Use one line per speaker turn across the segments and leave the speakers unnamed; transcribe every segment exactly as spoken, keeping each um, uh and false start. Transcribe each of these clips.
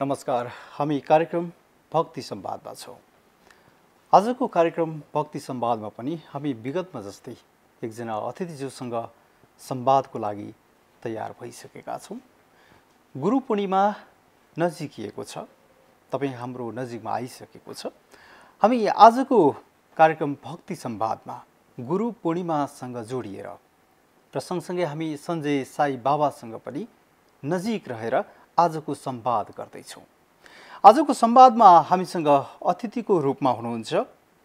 नमस्कार, हामी कार्यक्रम भक्ति संवादमा छौँ। आजको कार्यक्रम भक्ति संवादमा पनि हामी विगतमा जस्तै एकजना अतिथिज्यूसँग संवादको लागि तयार भइसकेका छौँ। गुरु पूर्णिमा नजिकिएको छ, तपाईँ हाम्रो नजिकमा आइसकेको छ। हामी आजको कार्यक्रम भक्ति संवादमा गुरु पूर्णिमासँग जोडिएर र सँगसँगै हामी सञ्जय साई बाबासँग पनि नजिक रहेर आजको संवाद गर्दैछौँ। आजको संवादमा हामीसँग अतिथिको रूपमा हुनुहुन्छ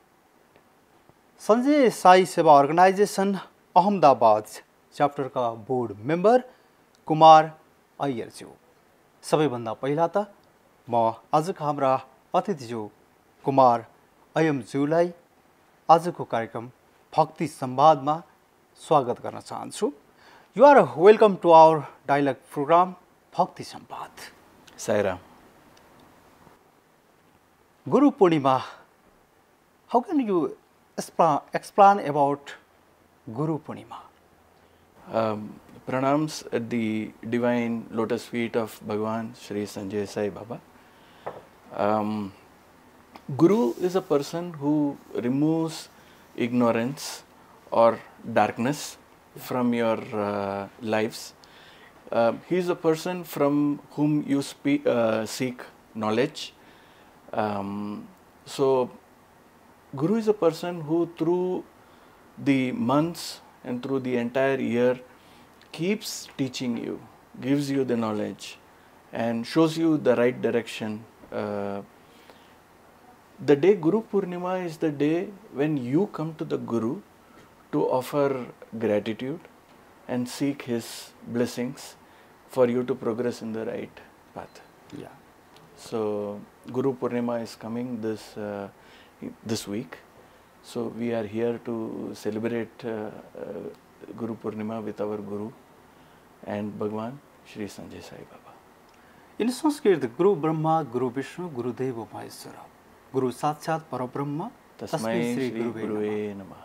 सञ्जय साई सेवा अर्गनाइजेसन अहमदाबाद च्याप्टरका बोर्ड मेम्बर कुमार अय्यरज्यू। सबैभन्दा पहिला त म आजका हाम्रा अतिथिज्यू कुमार अय्यरज्यूलाई आजको कार्यक्रम भक्ति संवादमा स्वागत गर्न चाहन्छु। You are welcome to our dialogue programme Bhakti Samvad.
Sairam.
Guru Purnima, how can you explain, explain about Guru Purnima?
Um, pranams at the divine lotus feet of Bhagavan Shri Sanjay Sai Baba. Um, Guru is a person who removes ignorance or darkness from your uh, lives. Uh, he is a person from whom you speak, uh, seek knowledge. Um, so, Guru is a person who through the months and through the entire year keeps teaching you, gives you the knowledge and shows you the right direction. Uh, the day Guru Purnima is the day when you come to the Guru to offer gratitude and seek his blessings for you to progress in the right path.
Yeah.
So Guru Purnima is coming this uh, this week. So we are here to celebrate uh, uh, Guru Purnima with our Guru and Bhagwan Shri Sanjay Sai Baba.
In Sanskrit, Guru Brahma, Guru Vishnu, Guru Deva Maheshwara, Guru Sakshat Parabrahma,
Tasmai Shri Guruve Namaha.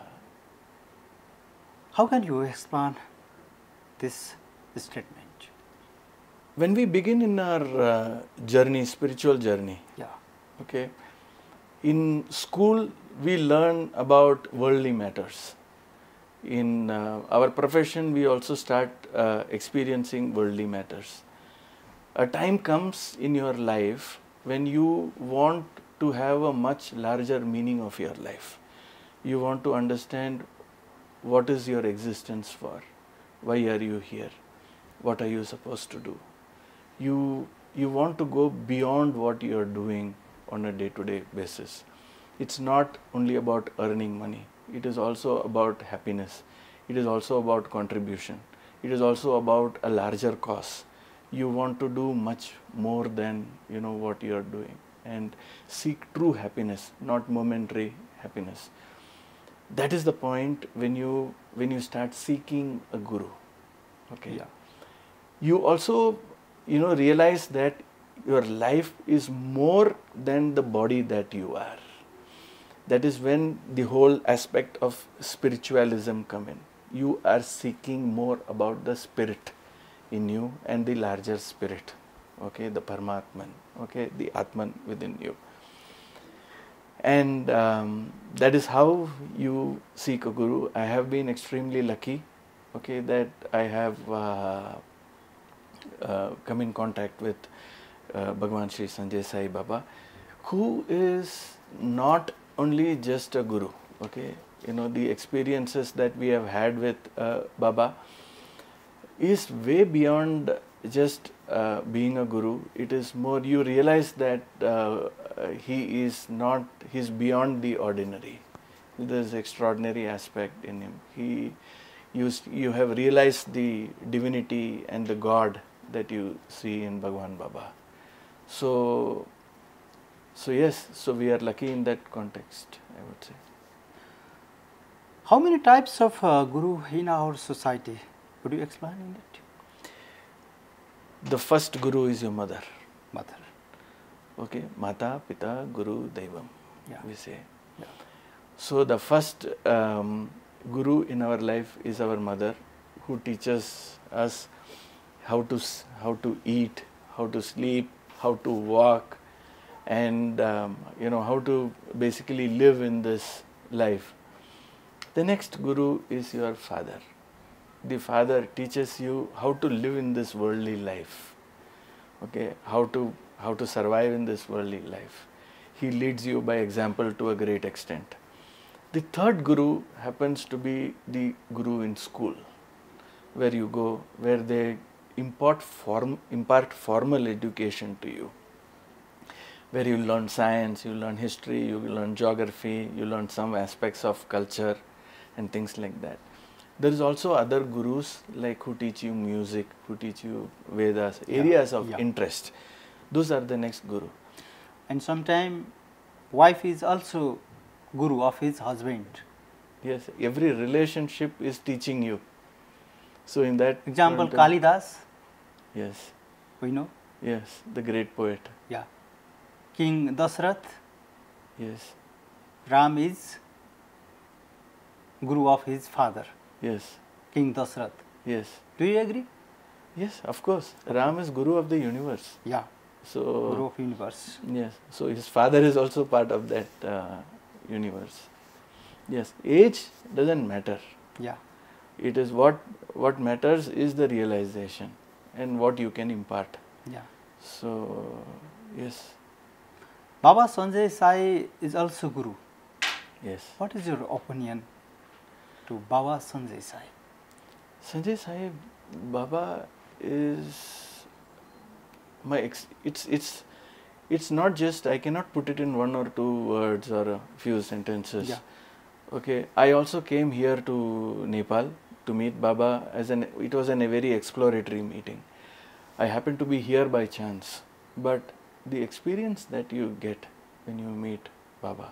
How can you explain this statement?
When we begin in our uh, journey, spiritual journey,
yeah,
okay, in school we learn about worldly matters. In uh, our profession, we also start uh, experiencing worldly matters. A time comes in your life when you want to have a much larger meaning of your life. You want to understand what is your existence for, why are you here, what are you supposed to do. You, you want to go beyond what you are doing on a day-to-day basis. It's not only about earning money. It is also about happiness. It is also about contribution. It is also about a larger cause. You want to do much more than you know what you are doing and seek true happiness, not momentary happiness. That is the point when you when you start seeking a guru. Okay.
Yeah.
You also you know realize that your life is more than the body that you are. That is when the whole aspect of spiritualism come in. You are seeking more about the spirit in you and the larger spirit, okay, the Paramatman, okay, the Atman within you. And um, that is how you seek a guru. I have been extremely lucky, okay, that I have uh, uh, come in contact with uh, Bhagwan Shri Sanjay Sai Baba, who is not only just a guru, okay, you know, the experiences that we have had with uh, Baba is way beyond just uh, being a guru. It is more, you realize that uh, he is not, he is beyond the ordinary. There is extraordinary aspect in him. He, you, you have realized the divinity and the God that you see in Bhagwan Baba. So, so yes, so we are lucky in that context, I would say.
How many types of uh, guru in our society? Could you explain in that?
The first guru is your mother.
Mother.
Okay, Mata, Pita, Guru, Devam,
Yeah.
we say.
Yeah.
So the first um, guru in our life is our mother, who teaches us how to how to eat, how to sleep, how to walk, and um, you know, how to basically live in this life. The next guru is your father. The father teaches you how to live in this worldly life, okay, how to how to survive in this worldly life. He leads you by example to a great extent. The third guru happens to be the guru in school, where you go, where they impart form impart formal education to you, where you learn science, you learn history, you learn geography, you learn some aspects of culture and things like that. There is also other gurus like who teach you music, who teach you Vedas, areas
yeah,
of
yeah.
interest. Those are the next guru.
And sometimes wife is also guru of his husband.
Yes, every relationship is teaching you. So in that
Example,
front,
Kalidas,
yes,
we know.
yes, the great poet.
Yeah. King Dasrath,
Yes,
Ram is guru of his father,
yes,
King Dasrath.
yes,
Do you agree?
yes, of course. Ram is guru of the universe.
Yeah,
So
guru of universe.
yes, so his father is also part of that uh, universe. Yes, age doesn't matter.
Yeah.
It is what what matters is the realization and what you can impart.
Yeah.
So yes,
Baba Sanjay Sai is also guru.
yes.
What is your opinion to Baba Sanjay Sai?
Sanjay Sai Baba is my ex it's it's it's not just, I cannot put it in one or two words or a few sentences.
Yeah.
Okay, I also came here to Nepal to meet Baba as an, it was an, a very exploratory meeting. I happened to be here by chance, but the experience that you get when you meet Baba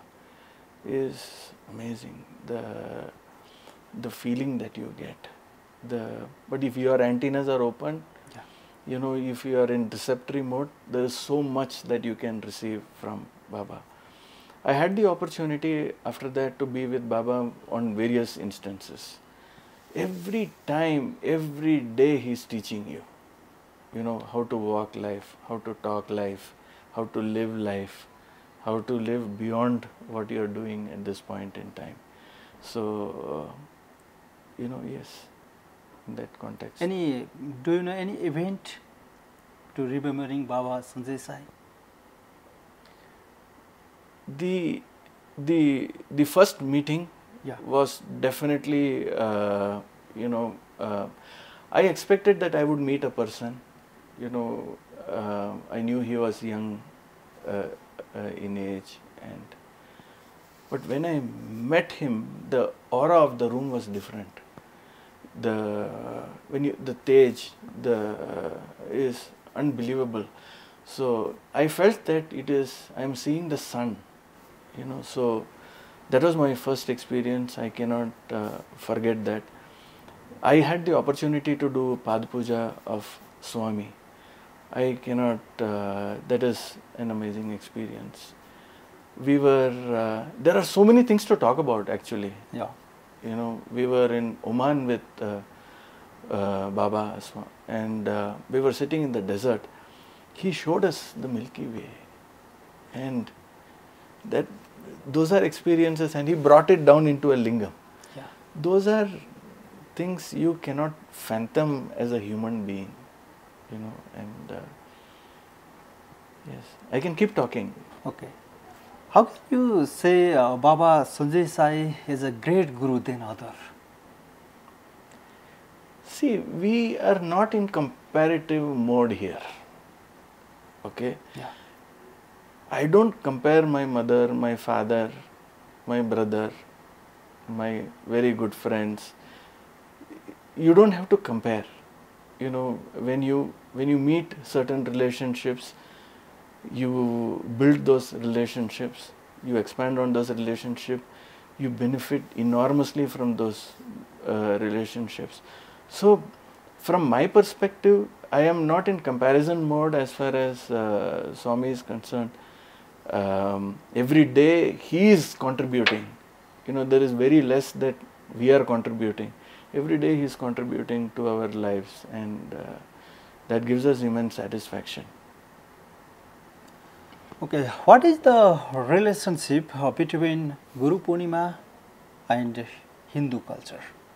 is amazing. The the feeling that you get, the but if your antennas are open,
Yeah.
you know, if you are in receptory mode, there is so much that you can receive from Baba. I had the opportunity after that to be with Baba on various instances. Every time, every day he's teaching you, you know, how to walk life, how to talk life, how to live life, how to live beyond what you're doing at this point in time. So, uh, you know, yes, in that context.
Any, do you know any event to remembering Baba Sanjay Sai?
The, the, the first meeting
Yeah.
was definitely, uh, you know, uh, I expected that I would meet a person, you know, uh, I knew he was young uh, uh, in age, and but when I met him, the aura of the room was different. The when you the stage the uh, is unbelievable. So I felt that it is, I am seeing the sun, you know. So that was my first experience. I cannot uh, forget that. I had the opportunity to do Pad Puja of Swami. I cannot, uh, that is an amazing experience. We were, uh, there are so many things to talk about actually.
Yeah.
You know, we were in Oman with uh, uh, Baba Asma, and uh, we were sitting in the desert. He showed us the Milky Way, and that those are experiences, and he brought it down into a lingam.
Yeah.
Those are things you cannot fathom as a human being, you know, and uh, yes, I can keep talking.
Okay. How can you say uh, Baba Sanjay Sai is a great guru than other?
See, we are not in comparative mode here. Okay?
Yeah.
I don't compare my mother, my father, my brother, my very good friends. You don't have to compare. You know, when you when you meet certain relationships, you build those relationships, you expand on those relationships, you benefit enormously from those uh, relationships. So, from my perspective, I am not in comparison mode as far as uh, Swami is concerned. Um, every day he is contributing. You know, there is very less that we are contributing. Every day he is contributing to our lives, and uh, that gives us immense satisfaction.
Okay, what is the relationship uh, between Guru Purnima and Hindu culture?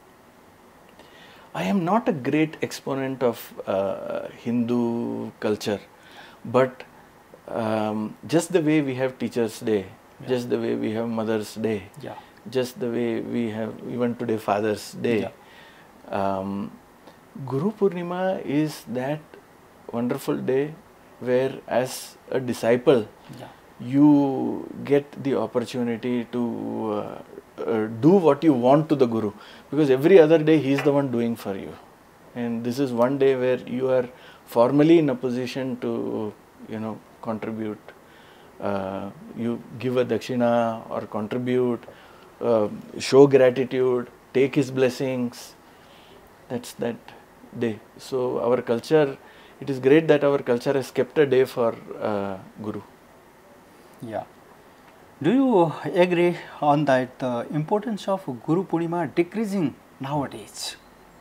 I am not a great exponent of uh, Hindu culture, but um, just the way we have Teachers' Day,
Yeah.
just the way we have Mother's Day,
Yeah.
just the way we have even today Father's Day. Um, Guru Purnima is that wonderful day where, as a disciple,
Yeah.
you get the opportunity to uh, uh, do what you want to the Guru, because every other day he is the one doing for you, and this is one day where you are formally in a position to, you know, contribute. Uh, you give a dakshina or contribute, uh, show gratitude, take his blessings. That's that day. So our culture, it is great that our culture has kept a day for uh, Guru.
Yeah. Do you agree on that the importance of Guru Purnima decreasing nowadays?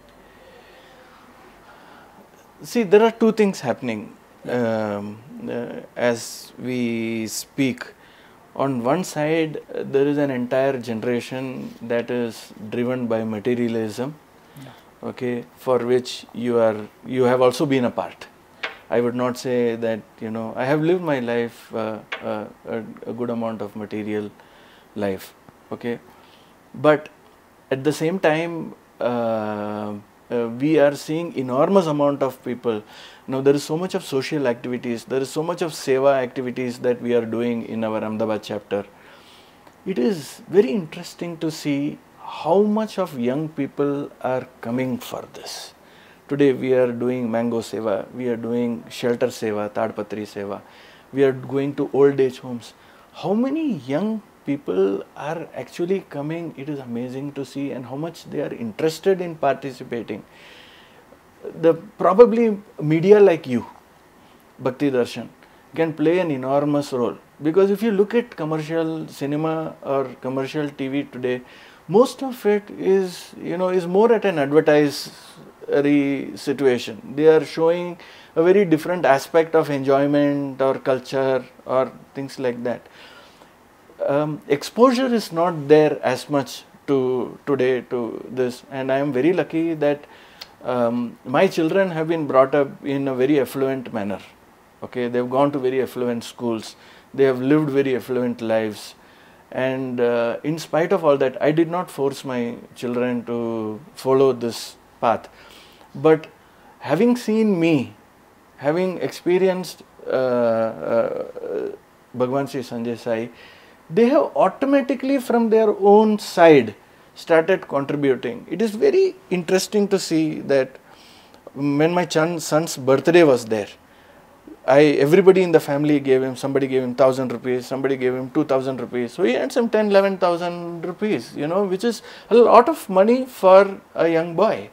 See, there are two things happening um, uh, as we speak. On one side, uh, there is an entire generation that is driven by materialism,
Yeah.
okay, for which you are, you have also been a part. I would not say that, you know, I have lived my life, uh, uh, a, a good amount of material life, okay, but at the same time, uh, uh, we are seeing enormous amount of people. Now there is so much of social activities, there is so much of seva activities that we are doing in our Ahmedabad chapter. It is very interesting to see how much of young people are coming for this. Today we are doing mango seva, we are doing shelter seva, tadpatri seva, we are going to old age homes. How many young people are actually coming? It is amazing to see, and how much they are interested in participating. The probably media like you, Bhakti Darshan, can play an enormous role, because if you look at commercial cinema or commercial T V today, most of it is, you know, is more at an advertising situation. They are showing a very different aspect of enjoyment or culture or things like that. Um, exposure is not there as much to today to this, and I am very lucky that um, my children have been brought up in a very affluent manner. Okay, they have gone to very affluent schools, they have lived very affluent lives, and uh, in spite of all that, I did not force my children to follow this path. But having seen me, having experienced uh, uh, Bhagwan Sri Sanjay Sai, they have automatically from their own side started contributing. It is very interesting to see that when my son's birthday was there, I everybody in the family gave him, somebody gave him thousand rupees, somebody gave him two thousand rupees. So he had some ten, eleven thousand rupees, you know, which is a lot of money for a young boy.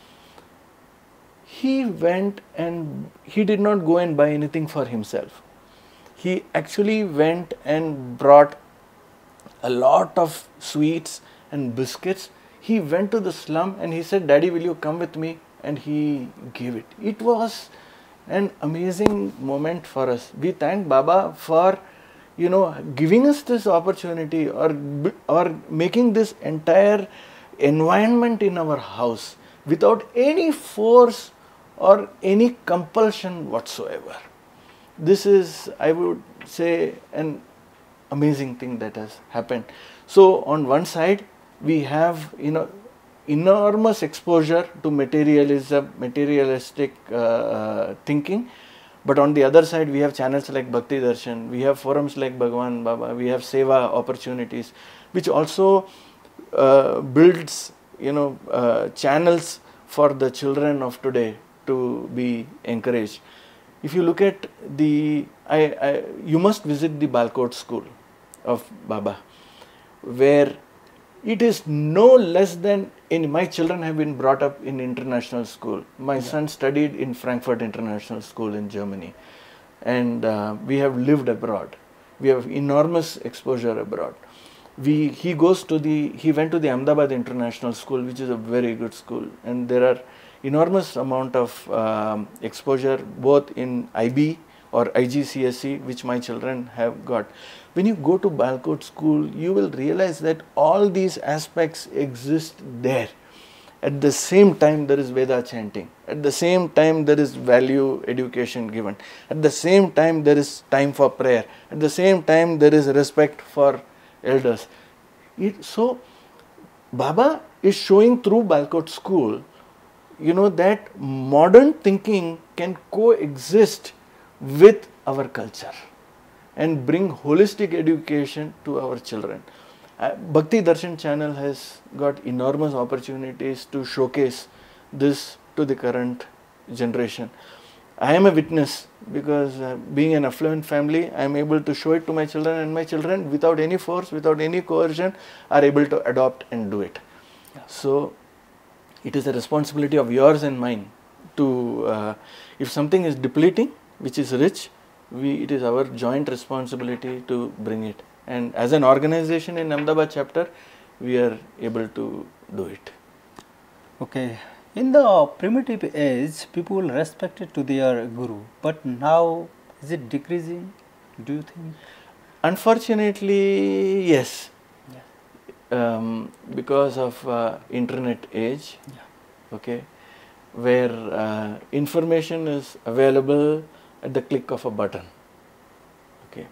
He went and he did not go and buy anything for himself. He actually went and brought a lot of sweets and biscuits. He went to the slum and he said, "Daddy, will you come with me?" And he gave it. It was an amazing moment for us. We thank Baba for, you know, giving us this opportunity, or or making this entire environment in our house without any force or any compulsion whatsoever. This is, I would say, an amazing thing that has happened. So on one side we have, you know, enormous exposure to materialism, materialistic uh, thinking, but on the other side we have channels like Bhakti Darshan, we have forums like Bhagwan Baba, we have seva opportunities, which also uh, builds, you know, uh, channels for the children of today to be encouraged. If you look at the, I, I, you must visit the Balkot school of Baba, where it is no less than, in my children have been brought up in international school. My yeah. son studied in Frankfurt International School in Germany, and uh, we have lived abroad. We have enormous exposure abroad. We, he goes to the, he went to the Ahmedabad International School, which is a very good school, and there are enormous amount of um, exposure both in I B or I G C S E, which my children have got. When you go to Balcott School, you will realize that all these aspects exist there. At the same time, there is Veda chanting. At the same time, there is value education given. At the same time, there is time for prayer. At the same time, there is respect for elders. It, so, Baba is showing through Balcott School, you know, that modern thinking can coexist with our culture and bring holistic education to our children. Uh, Bhakti Darshan channel has got enormous opportunities to showcase this to the current generation. I am a witness because uh, being an affluent family, I am able to show it to my children, and my children without any force, without any coercion are able to adopt and do it. Yeah. So, it is a responsibility of yours and mine to, uh, if something is depleting, which is rich, we, it is our joint responsibility to bring it. And as an organization in Ahmedabad chapter, we are able to do it.
Okay. In the primitive age, people respected to their guru, but now is it decreasing, do you think?
Unfortunately, yes. Yeah. Um, because of uh, internet age, yeah. Okay, where uh, information is available at the click of a button. Okay.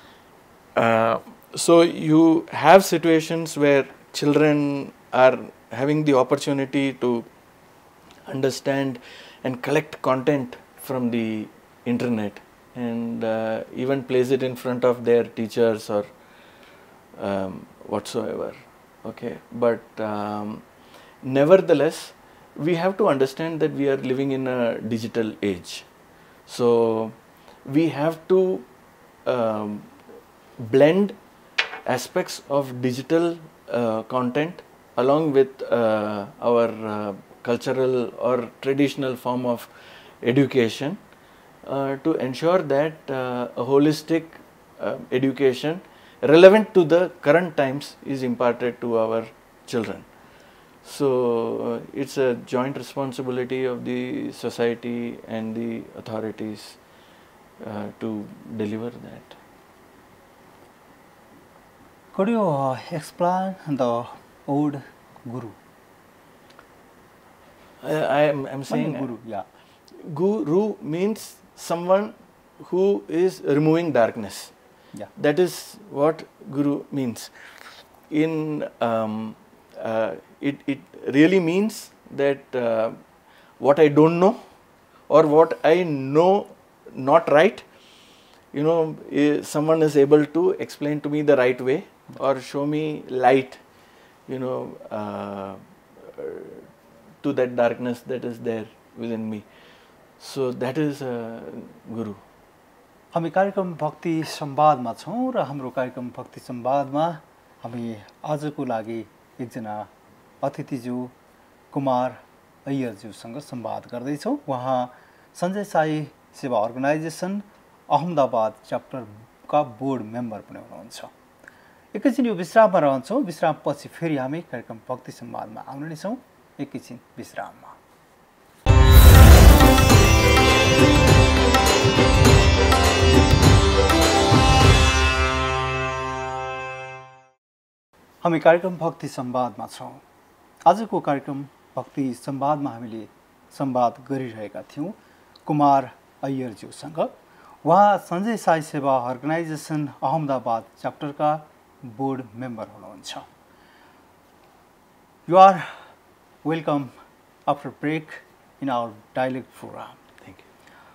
Uh, so you have situations where children are having the opportunity to understand and collect content from the internet and uh, even place it in front of their teachers or um, whatsoever. Okay, but um, nevertheless, we have to understand that we are living in a digital age. So we have to um, blend aspects of digital uh, content along with uh, our uh, cultural or traditional form of education uh, to ensure that uh, a holistic uh, education relevant to the current times is imparted to our children. So, uh, it's a joint responsibility of the society and the authorities uh, to deliver that.
Could you uh, explain the old guru?
I, I am I'm saying
guru, yeah.
Guru means someone who is removing darkness. Yeah. That is what guru means. In um, uh, it it really means that uh, what I don't know or what I know not right, you know, is someone is able to explain to me the right way or show me light, you know, uh, to that darkness that is there within me. So that is uh, Guru.
हामी कार्यक्रम भक्ति संवादमा छौं र हाम्रो कार्यक्रम भक्ति संवादमा हामी आजको लागि एकजना अतिथिज्यू कुमार अय्यरज्यूसँग संवाद गर्दै छौं। उहाँ सञ्जय साई सेवा अर्गनाइजेसन अहमदाबाद च्याप्टरका बोर्ड मेम्बर पनि हुनुहुन्छ। एकैछिन यो विश्राममा रहन्छौं। विश्रामपछि फेरि हामी कार्यक्रम भक्ति संवादमा आउने नै छौं। एकैछिन विश्राममा। हामी कार्यक्रम भक्ति संवादमा छौं। आजको कार्यक्रम भक्ति संवादमा हामीले संवाद गरिरहेका थियौं कुमार अय्यरज्यूसँग। उहाँ सञ्जय साई सेवा अर्गनाइजेसन अहमदाबाद च्याप्टरका बोर्ड मेम्बर हुनुहुन्छ। You are welcome after break in our dialogue program.
Thank you.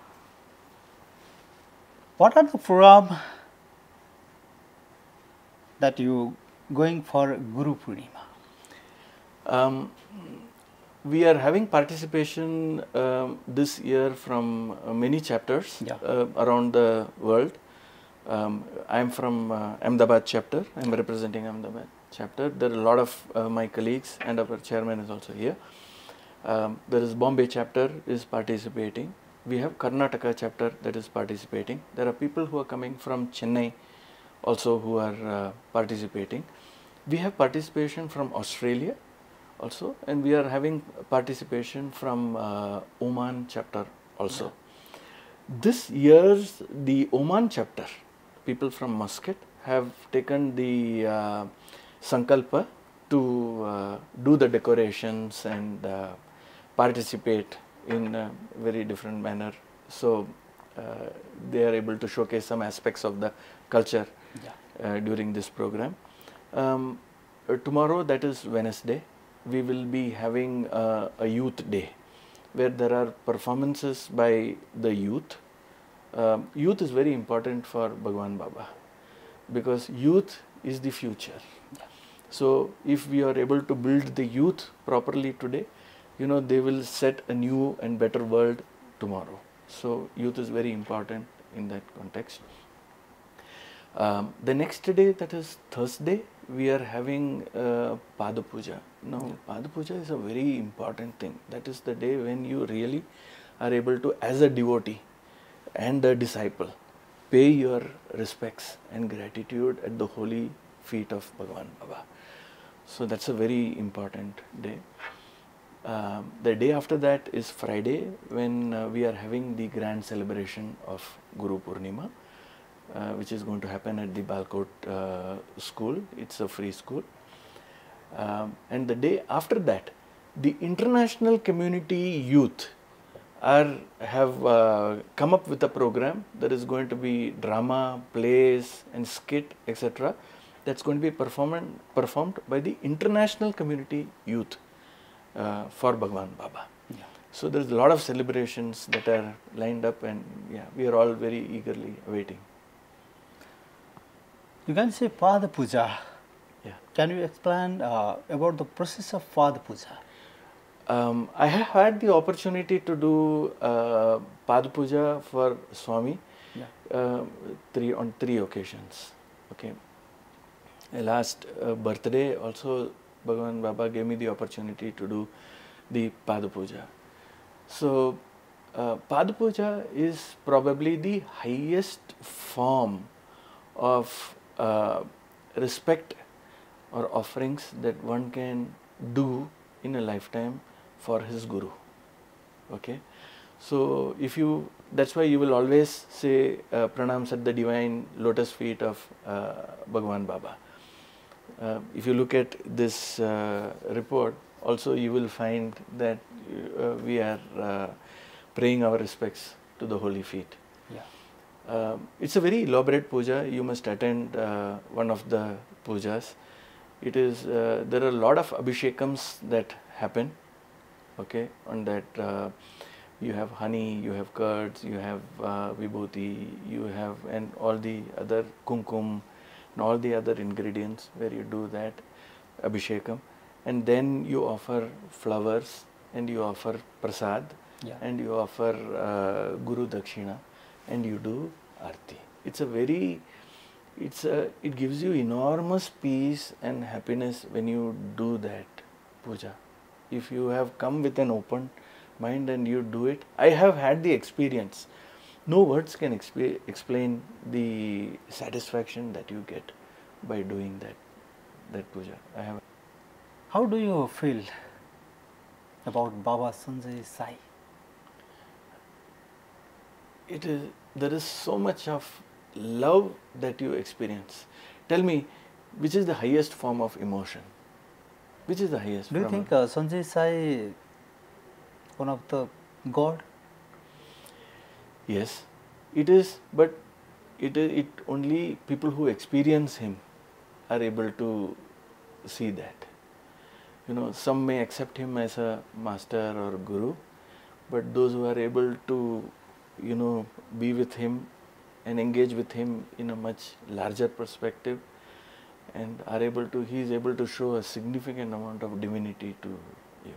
What are the program that you going for Guru Purnima?
Um, we are having participation um, this year from uh, many chapters yeah. uh, around the world. Um, I am from uh, Ahmedabad chapter. I am representing Ahmedabad chapter. There are a lot of uh, my colleagues and our chairman is also here. Um, there is Bombay chapter is participating. We have Karnataka chapter that is participating. There are people who are coming from Chennai also who are uh, participating. We have participation from Australia also, and we are having participation from uh, Oman chapter also. This year's the Oman chapter, people from Muscat have taken the uh, sankalpa to uh, do the decorations and uh, participate in a very different manner. So uh, they are able to showcase some aspects of the culture
Yeah.
uh, during this program. Um, uh, tomorrow, that is Wednesday, we will be having uh, a youth day where there are performances by the youth. Um, youth is very important for Bhagwan Baba because youth is the future. So if we are able to build the youth properly today, you know, they will set a new and better world tomorrow. So youth is very important in that context. Um, the next day, that is Thursday, we are having uh, Pada Puja. Now, Pada Puja is a very important thing. That is the day when you really are able to, as a devotee and a disciple, pay your respects and gratitude at the holy feet of Bhagwan Baba. So that's a very important day. Um, the day after that is Friday, when uh, we are having the grand celebration of Guru Purnima, uh, which is going to happen at the Balkot uh, school. It's a free school. Um, and the day after that, the international community youth are have uh, come up with a program that is going to be drama, plays and skit, et cetera. That's going to be performed performed by the international community youth uh, for Bhagwan Baba.
Yeah.
So there's a lot of celebrations that are lined up, and yeah, we are all very eagerly awaiting.
You can say Pada Puja.
Yeah.
Can you explain uh, about the process of Pada Puja?
Um, I have had the opportunity to do uh, Pada Puja for Swami
Yeah.
uh, three on three occasions. Okay. Uh, Last uh, birthday also, Bhagwan Baba gave me the opportunity to do the Pada Puja. So, uh, Pada Puja is probably the highest form of uh, respect or offerings that one can do in a lifetime for his Guru. Okay. So, if you, that's why you will always say uh, pranams at the divine lotus feet of uh, Bhagwan Baba. Uh, if you look at this uh, report, also you will find that uh, we are uh, praying our respects to the holy feet.
Yeah.
Um, it's a very elaborate puja. You must attend uh, one of the pujas. It is uh, there are a lot of abhishekams that happen. Okay, on that uh, you have honey, you have curds, you have uh, vibhuti, you have and all the other kumkum and all the other ingredients where you do that abhishekam, and then you offer flowers and you offer prasad.
Yeah.
And you offer uh, Guru Dakshina and you do Arti. It's a very, it's a, it gives you enormous peace and happiness when you do that puja. If you have come with an open mind and you do it, I have had the experience. No words can exp explain the satisfaction that you get by doing that, that puja. I have.
How do you feel about Baba Sanjay Sai?
It is, there is so much of love that you experience. Tell me, which is the highest form of emotion? Which is the highest?
Do you
form
think
of-
uh, Sanjay Sai one of the God?
Yes, it is, but it is it only people who experience him are able to see that. You know, some may accept him as a master or guru, but those who are able to, you know, be with him and engage with him in a much larger perspective and are able to, he is able to show a significant amount of divinity to you.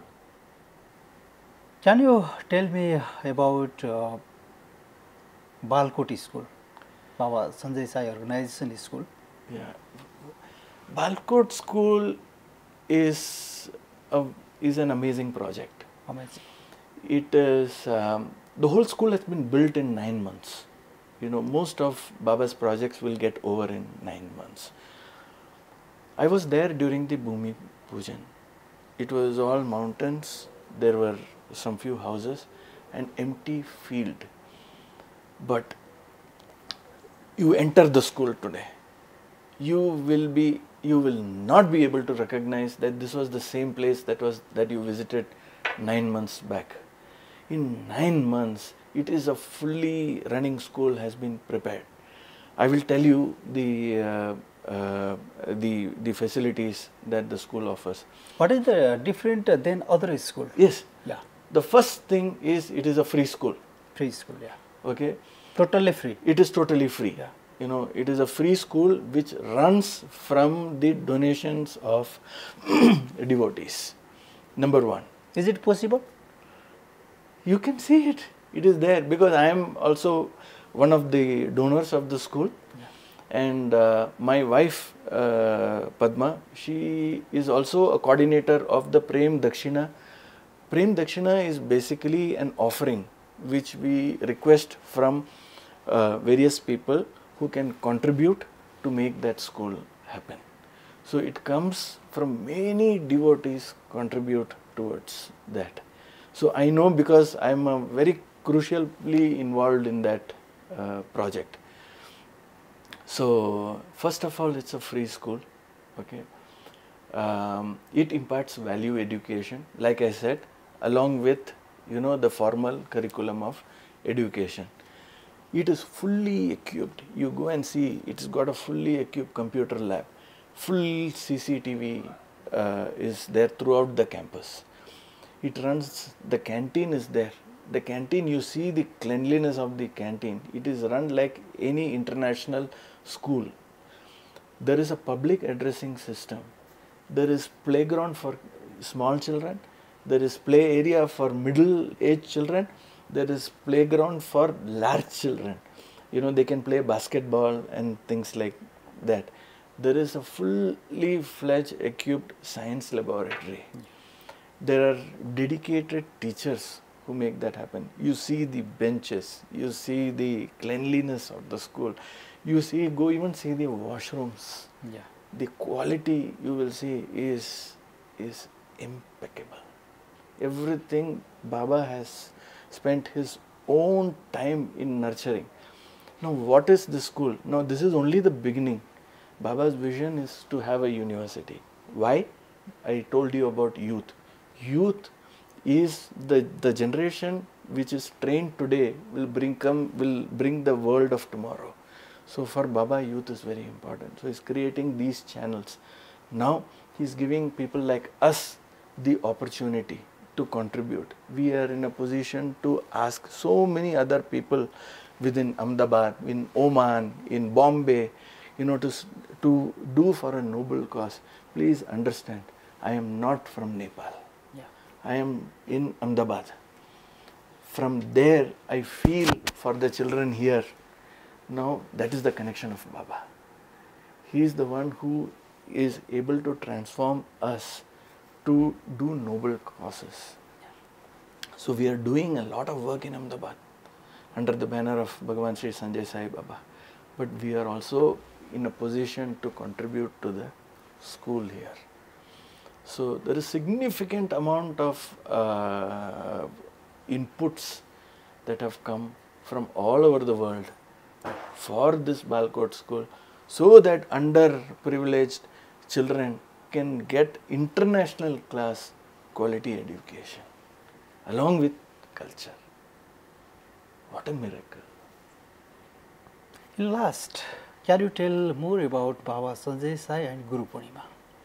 Can you tell me about uh, Balkoti school, Baba Sanjay Sai organization school?
Yeah, Balkot school is a, is an amazing project.
Amazing.
It is um, the whole school has been built in nine months. You know, most of Baba's projects will get over in nine months. I was there during the Bhumi Pujan. It was all mountains. There were some few houses and empty field. But you enter the school today, you will be, you will not be able to recognize that this was the same place that was that you visited nine months back. In nine months, it is a fully running school has been prepared. I will tell you the uh, uh, the the facilities that the school offers.
What is the different uh, than other school?
Yes.
Yeah.
The first thing is it is a free school.
Free school, yeah.
Okay.
Totally free.
It is totally free.
Yeah.
You know, it is a free school which runs from the donations of devotees. Number one.
Is it possible?
You can see it. It is there because I am also one of the donors of the school.
Yeah.
And uh, my wife, uh, Padma, she is also a coordinator of the Prem Dakshina. Prem Dakshina is basically an offering which we request from uh, various people who can contribute to make that school happen. So it comes from many devotees contribute towards that. So I know because I am uh, very crucially involved in that uh, project. So first of all, it's a free school. Okay, um, it imparts value education, like I said, along with you know the formal curriculum of education. It is fully equipped. You go and see, it's got a fully equipped computer lab. Full C C T V uh, is there throughout the campus. It runs, the canteen is there. The canteen, you see the cleanliness of the canteen. It is run like any international school. There is a public addressing system. There is playground for small children. There is play area for middle-aged children. There is playground for large children. You know, they can play basketball and things like that. There is a fully fledged equipped science laboratory. There are dedicated teachers who make that happen. You see the benches, you see the cleanliness of the school, you see, go even see the washrooms.
Yeah.
The quality you will see is, is impeccable. Everything Baba has spent his own time in nurturing. Now what is the school? Now this is only the beginning. Baba's vision is to have a university. Why? I told you about youth. Youth is the, the generation which is trained today will bring come will bring the world of tomorrow. So for Baba, youth is very important. So he's creating these channels. Now he's giving people like us the opportunity to contribute. We are in a position to ask so many other people within Ahmedabad, in Oman, in Bombay, you know, to, to do for a noble cause. Please understand, I am not from Nepal.
Yeah.
I am in Ahmedabad. From there, I feel for the children here. Now, that is the connection of Baba. He is the one who is able to transform us to do noble causes. So, we are doing a lot of work in Ahmedabad under the banner of Bhagavan Sri Sanjay Sai Baba. But we are also in a position to contribute to the school here. So, there is significant amount of uh, inputs that have come from all over the world for this Balkot school, so that underprivileged children can get international class quality education along with culture. What a miracle.
Last, can you tell more about Baba Sanjay Sai and Guru Purnima?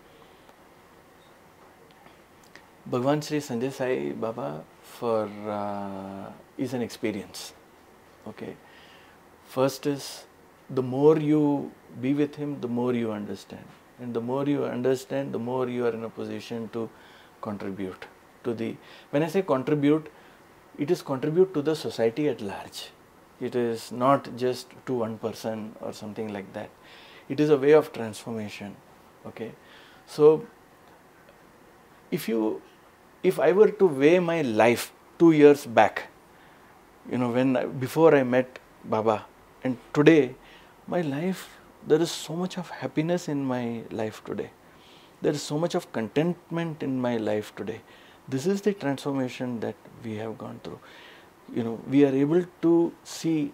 Bhagavan Sri Sanjay Sai Baba for uh, is an experience. Okay. First is, the more you be with him, the more you understand. And the more you understand, the more you are in a position to contribute to the, when I say contribute, it is contribute to the society at large. It is not just to one person or something like that. It is a way of transformation. Okay. So, if you, if I were to weigh my life two years back, you know, when, I, before I met Baba, and today, my life, there is so much of happiness in my life today. There is so much of contentment in my life today. This is the transformation that we have gone through. You know, we are able to see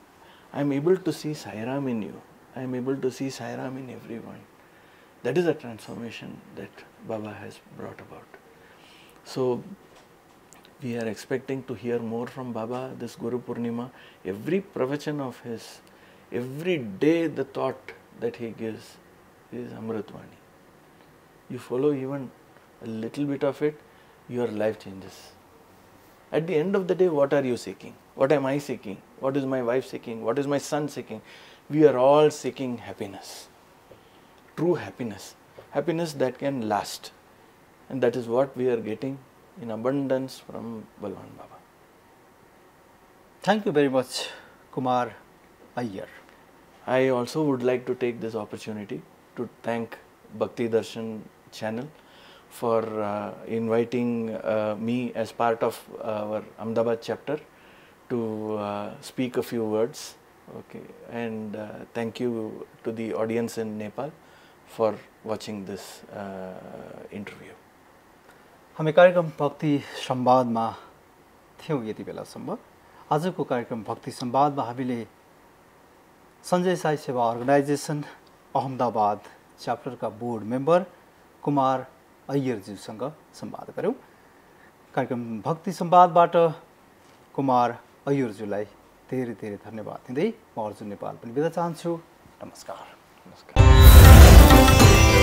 I am able to see Sai Ram in you. I am able to see Sai Ram in everyone. That is a transformation that Baba has brought about. So we are expecting to hear more from Baba this Guru Purnima. Every pravachan of his, every day the thought that he gives is Amritvani. You follow even a little bit of it, your life changes. At the end of the day, what are you seeking? What am I seeking? What is my wife seeking? What is my son seeking? We are all seeking happiness. True happiness. Happiness that can last. And that is what we are getting in abundance from Balwan Baba.
Thank you very much, Kumar Iyer.
I also would like to take this opportunity to thank Bhakti Darshan channel for uh, inviting uh, me as part of our Ahmedabad chapter to uh, speak a few words. Okay, and uh, thank you to the audience in Nepal for watching this uh, interview.
हामी कार्यक्रम भक्ति संवादमा थियौं यति बेलासम्म। आजको कार्यक्रम भक्ति संवादमा हामीले Sanjay Sai Seva organisation Ahmedabad च्याप्टरका बोर्ड मेम्बर कुमार अय्यरज्यूसँग संवाद गर्यौं। कार्यक्रम भक्ति संवादबाट कुमार अय्यरज्यूलाई धेरै धेरै धन्यवाद दिँदै म अर्जुन नेपाल पनि बिदा चाहन्छु। नमस्कार।
नमस्कार।